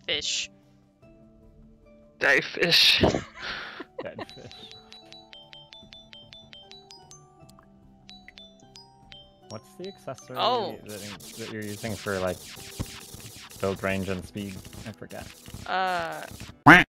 fish. Die fish. Dead fish. What's the accessory that you're using for like build range and speed? I forget.